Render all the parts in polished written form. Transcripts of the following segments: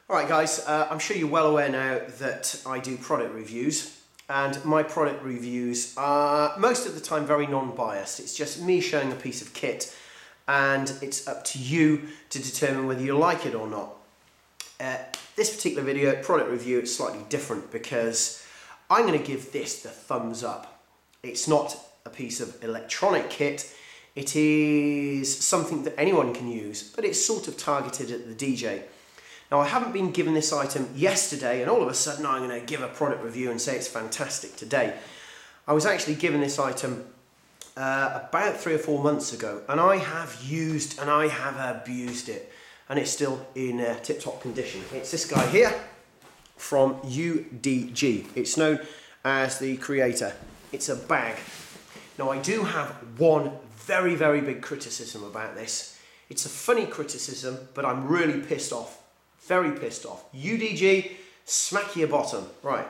Alright guys, I'm sure you're well aware now that I do product reviews, and my product reviews are most of the time very non-biased. It's just me showing a piece of kit and it's up to you to determine whether you like it or not. This particular video, product review, it's slightly different because I'm going to give this the thumbs up. It's not a piece of electronic kit, it is something that anyone can use, but it's sort of targeted at the DJ. Now, I haven't been given this item yesterday and all of a sudden I'm going to give a product review and say it's fantastic today. I was actually given this item about 3 or 4 months ago, and I have used and I have abused it, and it's still in tip-top condition. It's this guy here from UDG. It's known as the Creator. It's a bag. Now, I do have one very, very big criticism about this. It's a funny criticism, but I'm really pissed off. Very pissed off. UDG, smack your bottom. Right.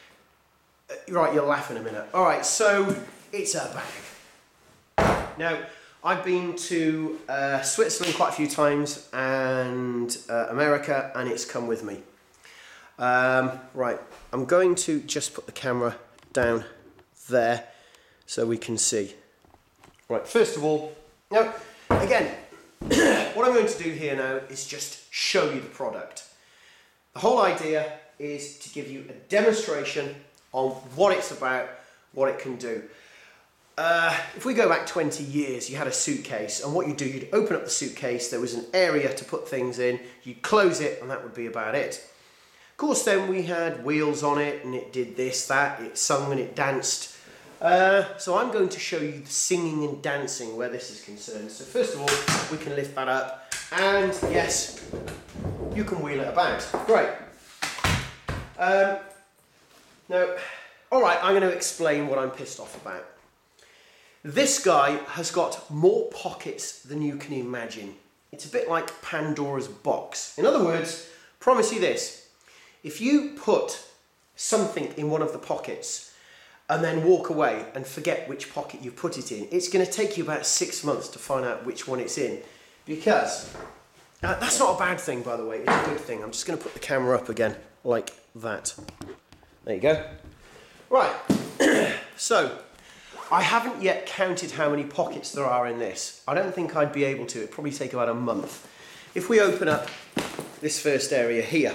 Right, you'll laugh in a minute. Alright, so it's a bag. Now, I've been to Switzerland quite a few times and America, and it's come with me. Right, I'm going to just put the camera down there so we can see. Right, first of all, now, again, what I'm going to do here now is just show you the product. The whole idea is to give you a demonstration on what it's about, what it can do. If we go back 20 years, you had a suitcase, and what you do, you'd open up the suitcase, there was an area to put things in, you'd close it, and that would be about it. Of course, then we had wheels on it, and it did this, that, it sung and it danced. So I'm going to show you the singing and dancing where this is concerned. So first of all, we can lift that up, and yes, you can wheel it about. Great. Now, alright, I'm going to explain what I'm pissed off about. This guy has got more pockets than you can imagine. It's a bit like Pandora's box. In other words, promise you this, if you put something in one of the pockets and then walk away and forget which pocket you put it in, it's going to take you about 6 months to find out which one it's in. Because, that's not a bad thing, by the way, it's a good thing. I'm just going to put the camera up again, like that. There you go. Right, so, I haven't yet counted how many pockets there are in this. I don't think I'd be able to. It'd probably take about a month. If we open up this first area here,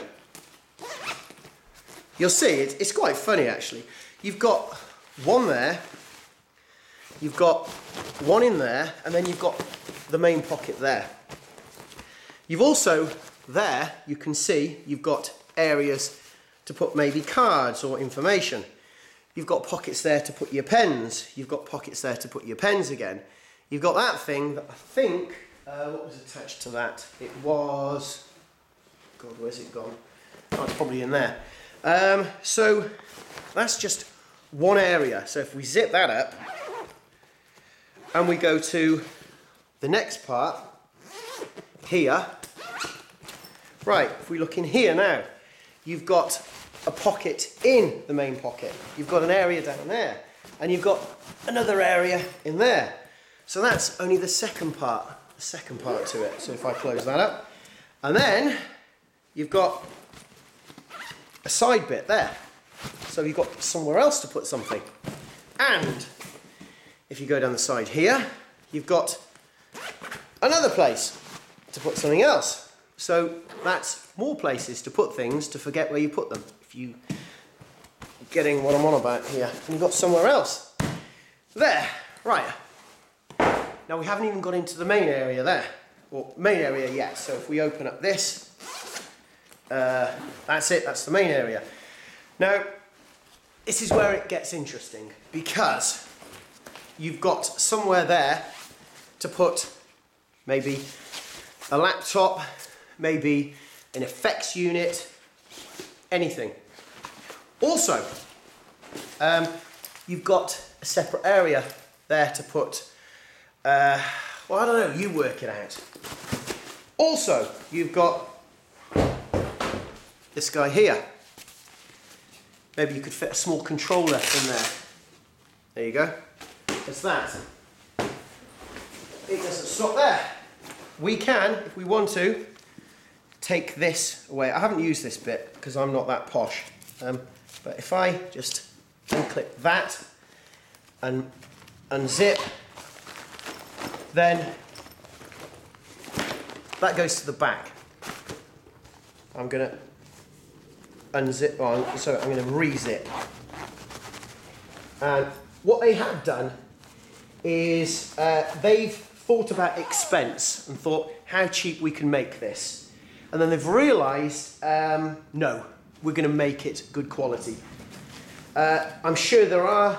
you'll see it's quite funny actually. You've got one there, you've got one in there, and then you've got the main pocket there. You've also, there, you can see, you've got areas to put maybe cards or information. You've got pockets there to put your pens. You've got pockets there to put your pens again. You've got that thing that I think, what was attached to that? It was, God, where's it gone? Oh, it's probably in there. So that's just one area. So if we zip that up and we go to the next part here, right, if we look in here now, you've got a pocket in the main pocket. You've got an area down there, and you've got another area in there. So that's only the second part to it. So if I close that up, and then you've got a side bit there. So you've got somewhere else to put something. And if you go down the side here, you've got another place to put something else. So that's more places to put things to forget where you put them. If you getting what I'm on about here. And you've got somewhere else. There, right. Now we haven't even got into the main area there. Or main area yet. So if we open up this, that's it, that's the main area. Now, this is where it gets interesting, because you've got somewhere there to put maybe a laptop, maybe an effects unit, anything. Also, you've got a separate area there to put, well, I don't know, you work it out. Also, you've got this guy here. Maybe you could fit a small controller in there. There you go. There's that. It doesn't stop there. We can, if we want to, take this away. I haven't used this bit because I'm not that posh. But if I just unclip that and unzip, then that goes to the back. I'm going to unzip, so I'm going to re-zip. And what they have done is they've thought about expense and thought how cheap we can make this. And then they've realised, no, we're going to make it good quality. I'm sure there are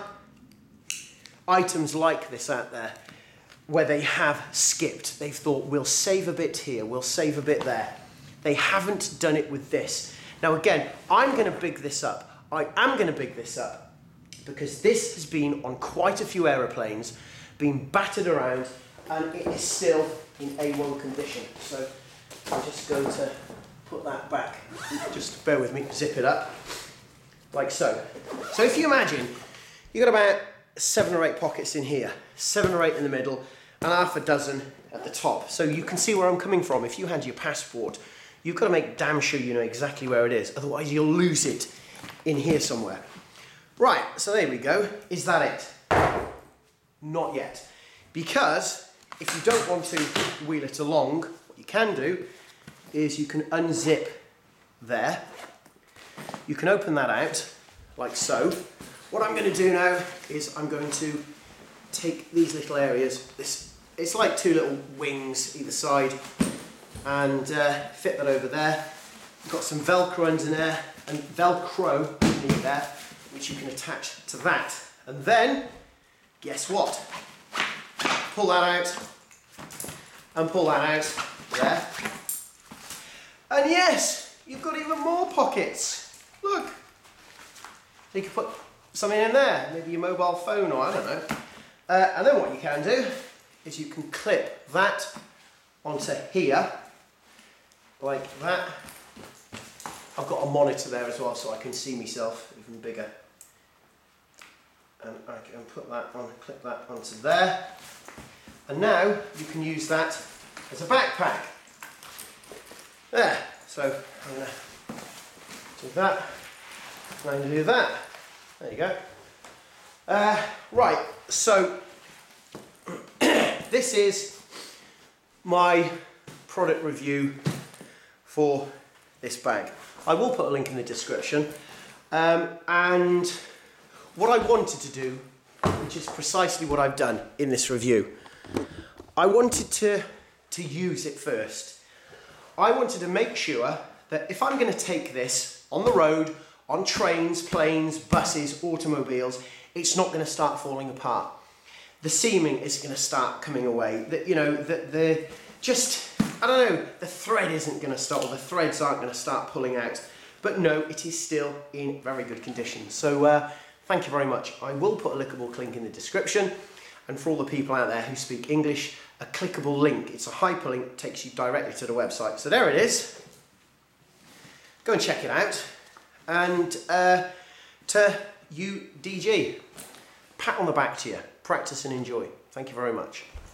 items like this out there where they have skipped. They've thought, we'll save a bit here, we'll save a bit there. They haven't done it with this. Now again, I'm going to big this up. I am going to big this up because this has been on quite a few aeroplanes, been battered around, and it is still in A1 condition. So I'm just going to put that back. Just bear with me, zip it up, like so. So if you imagine, you've got about 7 or 8 pockets in here, 7 or 8 in the middle, and half a dozen at the top. So you can see where I'm coming from. If you had your passport, you've got to make damn sure you know exactly where it is, otherwise you'll lose it in here somewhere. Right, so there we go. Is that it? Not yet. Because if you don't want to wheel it along, what you can do is you can unzip there. You can open that out, like so. What I'm going to do now is I'm going to take these little areas, it's like 2 little wings either side, and fit that over there. You've got some Velcro under there, and Velcro underneath there, which you can attach to that. And then, guess what? Pull that out, and pull that out, there. And yes, you've got even more pockets. Look. So you can put something in there, maybe your mobile phone, or I don't know. And then what you can do is you can clip that onto here, like that. I've got a monitor there as well, so I can see myself even bigger. And I can put that on, clip that onto there. And now you can use that as a backpack. There. So I'm going to do that. And I'm going to do that. There you go. Right. So this is my product review for this bag. I will put a link in the description. And what I wanted to do, which is precisely what I've done in this review, I wanted to use it first. I wanted to make sure that if I'm going to take this on the road, on trains, planes, buses, automobiles, it's not going to start falling apart. The seaming is going to start coming away. You know, I don't know, the thread isn't going to start, or the threads aren't going to start pulling out. But no, it is still in very good condition. So thank you very much. I will put a clickable link in the description. And for all the people out there who speak English, a clickable link. It's a hyperlink, takes you directly to the website. So there it is. Go and check it out. And to UDG, pat on the back to you. Practice and enjoy. Thank you very much.